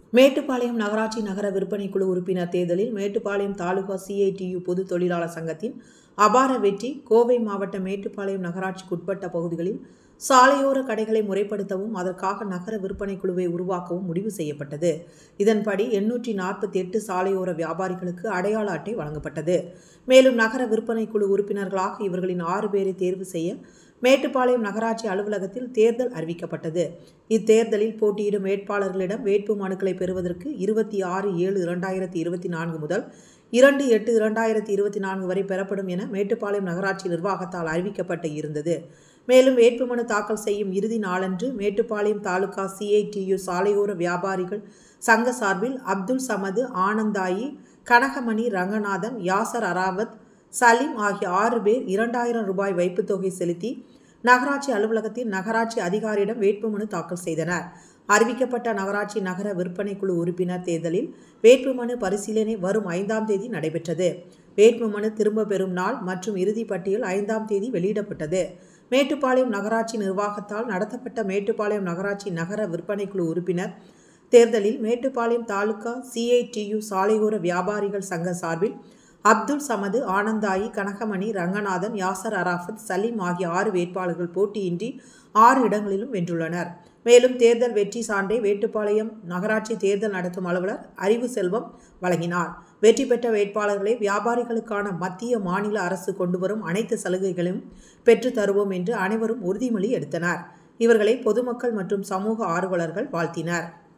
மேட்டுப்பாளையம் நகராட்சி நகர விற்பனை குழு உறுப்பினர் தேர்தலில் மேட்டுப்பாளையம் தாலுகா CITU பொது தொழிலாளர் சங்கத்தின் அபார வெற்றி. கோவை மாவட்ட மேட்டுப்பாளையம் நகராட்சிக்குட்பட்ட பகுதிகளில் சாலையோர கடைகளை முறைப்படுத்தவும் அதற்காக நகர விற்பனை குழுவை உருவாக்கவும் முடிவு செய்யப்பட்டது. இதன்படி 848 சாலையோர வியாபாரிகளுக்கு அடையாள அட்டை வழங்கப்பட்டது. மேலும் நகர விற்பனை குழு உறுப்பினர்களாக இவர்களின் 6 பேரை தேர்வு செய்ய மேட்டுப்பாளையம் நகராட்சி அலுவலகத்தில் தேர்தல் அறிவிக்கப்பட்டது. இத்தேர்தலில் போட்டியிடும் வேட்பாளர்களிடம் வேட்பு மனுக்களை பெறுவதற்கு 26/7/2024 முதல் 2/8/2024 வரை பெறப்படும் என மேட்டுப்பாளையம் நகராட்சி நிர்வாகத்தால் அறிவிக்கப்பட்டு இருந்தது. மேலும் வேட்புமனு தாக்கல் செய்யும் இறுதி நாளன்று மேட்டுப்பாளையம் தாலுகா CITU சாலையோர வியாபாரிகள் சங்க சார்பில் அப்துல் சமது, ஆனந்தாயி, கனகமணி, ரங்கநாதன், யாசர் அராவத், சலீம் ஆகிய 6 பேர் 2000 ரூபாய் வைப்புத் தொகை செலுத்தி நகராட்சி அலுவலகத்தில் நகராட்சி அதிகாரியிடம் வேட்புமனு தாக்கல் செய்தனர். அறிவிக்கப்பட்ட நகராட்சி நகர விற்பனை குழு உறுப்பினர் தேர்தலில் வேட்புமனு பரிசீலனை வரும் 5ஆம் தேதி நடைபெற்றது. வேட்புமனு திரும்ப பெறும் நாள் மற்றும் இறுதி பட்டியல் 5ஆம் தேதி வெளியிடப்பட்டது. மேட்டுப்பாளையம் நகராட்சி நிர்வாகத்தால் நடத்தப்பட்ட மேட்டுப்பாளையம் நகராட்சி நகர விற்பனை குழு உறுப்பினர் தேர்தலில் மேட்டுப்பாளையம் தாலுகா CITU சாலையோர வியாபாரிகள் சங்க சார்பில் அப்துல் சமது, ஆனந்தாயி, கனகமணி, ரங்கநாதன், யாசர் அராஃபத், சலீம் ஆகிய 6 வேட்பாளர்கள் போட்டியின்றி 6 இடங்களிலும் வென்றுள்ளனர். மேலும் தேர்தல் வெற்றி சான்றை மேட்டுப்பாளையம் நகராட்சி தேர்தல் நடத்தும் அலுவலர் அறிவு செல்வம் வழங்கினார். வெற்றி பெற்ற வேட்பாளர்களை வியாபாரிகளுக்கான மத்திய, மாநில அரசு கொண்டு வரும் அனைத்து சலுகைகளையும் பெற்று தருவோம் என்று அனைவரும் உறுதிமொழி எடுத்தனர். இவர்களை பொதுமக்கள் மற்றும் சமூக ஆர்வலர்கள் வாழ்த்தினர்.